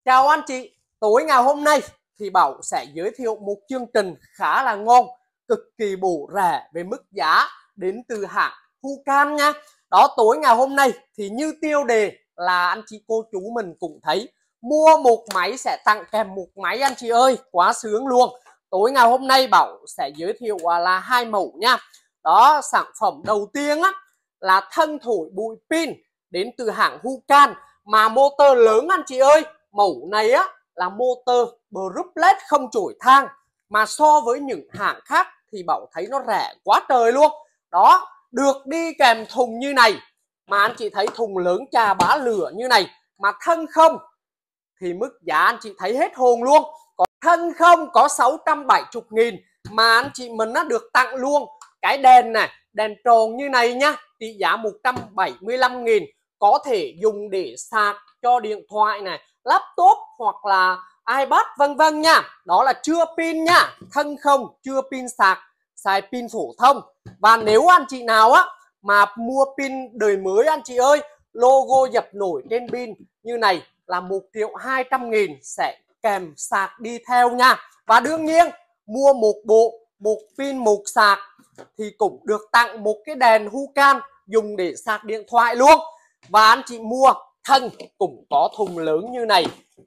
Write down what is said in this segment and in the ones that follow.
Chào anh chị, tối ngày hôm nay thì Bảo sẽ giới thiệu một chương trình khá là ngon, cực kỳ bổ rẻ về mức giá đến từ hãng Hucan nha. Đó, tối ngày hôm nay thì như tiêu đề là anh chị cô chú mình cũng thấy, mua một máy sẽ tặng kèm một máy anh chị ơi, quá sướng luôn. Tối ngày hôm nay Bảo sẽ giới thiệu là hai mẫu nha. Đó, sản phẩm đầu tiên á là thân thổi bụi pin đến từ hãng Hucan mà motor lớn anh chị ơi. Mẫu này á là motor Bruplet không chổi than, mà so với những hãng khác thì Bảo thấy nó rẻ quá trời luôn. Đó, được đi kèm thùng như này, mà anh chị thấy thùng lớn trà bá lửa như này, mà thân không thì mức giá anh chị thấy hết hồn luôn. Có thân không có 670.000 mà anh chị mình nó được tặng luôn cái đèn này, đèn tròn như này nhá, trị giá 175.000, có thể dùng để sạc cho điện thoại này, laptop hoặc là iPad vân vân nha. Đó là chưa pin nha, thân không, chưa pin sạc, xài pin phổ thông. Và nếu anh chị nào á mà mua pin đời mới anh chị ơi, logo dập nổi trên pin như này là 1.200.000 sẽ kèm sạc đi theo nha. Và đương nhiên mua một bộ, một pin một sạc thì cũng được tặng một cái đèn Hucan dùng để sạc điện thoại luôn. Và anh chị mua thân cũng có thùng lớn như này.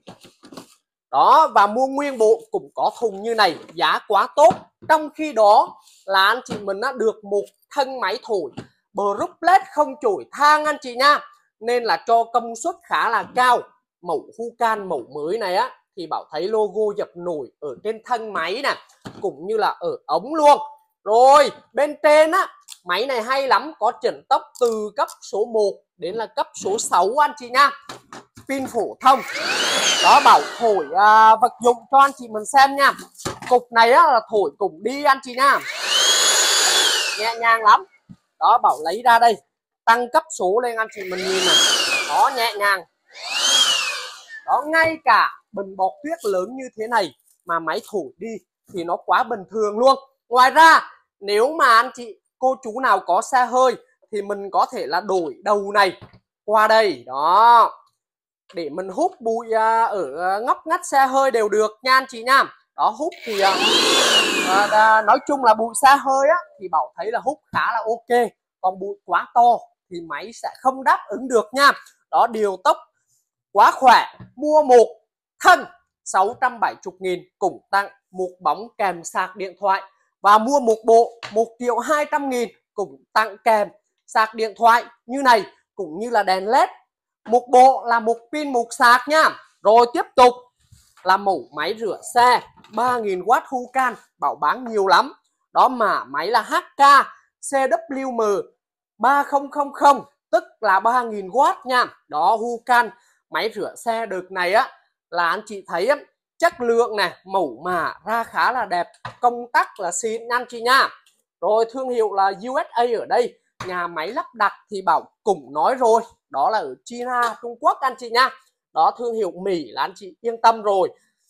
Đó, và mua nguyên bộ cũng có thùng như này, giá quá tốt. Trong khi đó là anh chị mình đã được một thân máy thổi Bruplet không chổi than anh chị nha, nên là cho công suất khá là cao. Mẫu Hucan mẫu mới này á thì Bảo thấy logo dập nổi ở trên thân máy nè, cũng như là ở ống luôn. Rồi bên trên á, máy này hay lắm, có chuyển tốc từ cấp số 1 đến là cấp số 6 anh chị nha, pin phổ thông. Đó, Bảo thổi vật dụng cho anh chị mình xem nha. Cục này á là thổi cũng đi anh chị nha, nhẹ nhàng lắm. Đó, Bảo lấy ra đây, tăng cấp số lên anh chị mình nhìn này. Đó, nhẹ nhàng. Đó, ngay cả bình bọt tuyết lớn như thế này mà máy thổi đi thì nó quá bình thường luôn. Ngoài ra nếu mà anh chị cô chú nào có xe hơi thì mình có thể là đổi đầu này qua đây, đó, để mình hút bụi ở ngóc ngách xe hơi đều được nha anh chị nha. Đó, hút thì nói chung là bụi xe hơi á thì Bảo thấy là hút khá là ok, còn bụi quá to thì máy sẽ không đáp ứng được nha. Đó, điều tốc quá khỏe. Mua một thân 670.000 cũng tặng một bóng kèm sạc điện thoại, và mua một bộ 1.200.000 cũng tặng kèm sạc điện thoại như này, cũng như là đèn led. Một bộ là một pin một sạc nha. Rồi tiếp tục là mẫu máy rửa xe 3.000W Hucan, Bảo bán nhiều lắm. Đó, mà máy là HK CWM 3000, tức là 3.000W nha. Đó, Hucan máy rửa xe đợt này á là anh chị thấy á, chất lượng này, mẫu mã ra khá là đẹp, công tắc là xịn anh chị nha. Rồi thương hiệu là USA ở đây, nhà máy lắp đặt thì Bảo cũng nói rồi, đó là ở China, Trung Quốc anh chị nha. Đó, thương hiệu Mỹ là anh chị yên tâm rồi.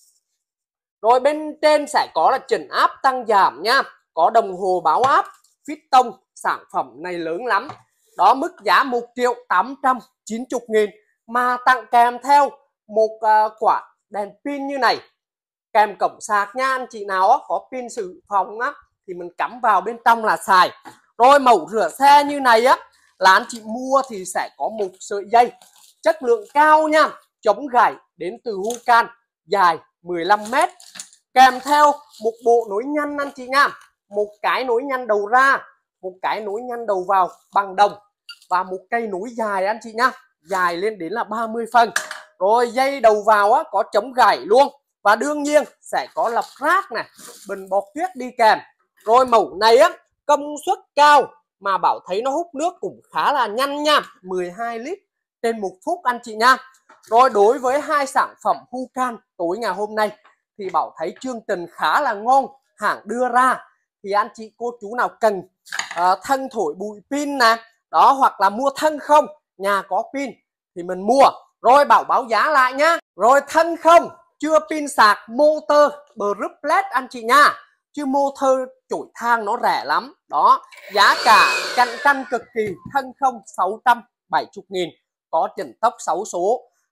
Rồi bên trên sẽ có là chỉnh áp tăng giảm nha, có đồng hồ báo áp, piston, sản phẩm này lớn lắm. Đó, mức giá 1.890.000 mà tặng kèm theo một quả đèn pin như này, kèm cổng sạc nha. Anh chị nào có pin dự phòng á thì mình cắm vào bên trong là xài. Rồi mẫu rửa xe như này á là anh chị mua thì sẽ có một sợi dây chất lượng cao nha, chống gãy đến từ Hucan, dài 15m, kèm theo một bộ nối nhăn anh chị nha, một cái nối nhăn đầu ra, một cái nối nhăn đầu vào bằng đồng, và một cây nối dài anh chị nha, dài lên đến là 30 phân. Rồi dây đầu vào á có chống gãy luôn, và đương nhiên sẽ có lọc rác này, bình bọt tuyết đi kèm. Rồi mẫu này á công suất cao mà Bảo thấy nó hút nước cũng khá là nhanh nha, 12 lít trên 1 phút anh chị nha. Rồi đối với hai sản phẩm Hucan tối ngày hôm nay thì Bảo thấy chương trình khá là ngon, hãng đưa ra thì anh chị cô chú nào cần thân thổi bụi pin nè, đó, hoặc là mua thân không, nhà có pin thì mình mua. Rồi Bảo báo giá lại nhá. Rồi thân không chưa pin sạc motor Bruplet anh chị nha, chứ motor chổi than nó rẻ lắm. Đó, giá cả cạnh tranh cực kỳ. Thân không 670.000, có chỉnh tốc 6 số.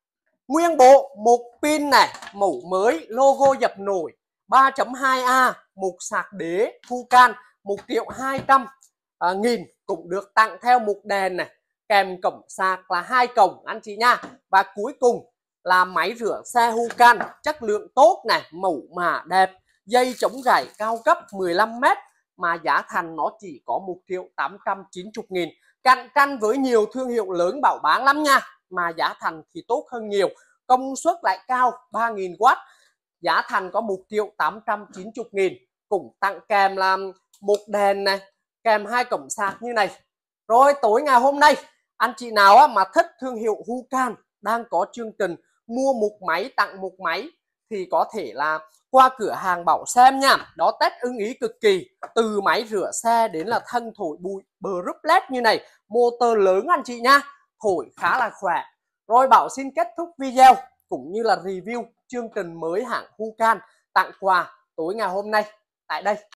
Nguyên bộ một pin này, mẫu mới, logo dập nổi 3.2A, mục sạc đế Fucan 1.200.000, cũng được tặng theo mục đèn này, kèm cổng sạc là 2 cổng anh chị nha. Và cuối cùng là máy rửa xe Fucan chất lượng tốt này, mẫu mã đẹp, dây chống gãy cao cấp 15m, mà giá thành nó chỉ có 1.890.000, cạnh tranh với nhiều thương hiệu lớn bảo bán lắm nha, mà giá thành thì tốt hơn nhiều, công suất lại cao 3.000W, giá thành có 1.890.000, cũng tặng kèm là một đèn này, kèm 2 cổng sạc như này. Rồi tối ngày hôm nay anh chị nào mà thích thương hiệu Fucan đang có chương trình mua một máy tặng một máy thì có thể là qua cửa hàng Bảo xem nha. Đó, test ưng ý cực kỳ, từ máy rửa xe đến là thân thổi bụi Brush LED như này, motor lớn anh chị nha, thổi khá là khỏe. Rồi Bảo xin kết thúc video cũng như là review chương trình mới hãng Fucan tặng quà tối ngày hôm nay tại đây.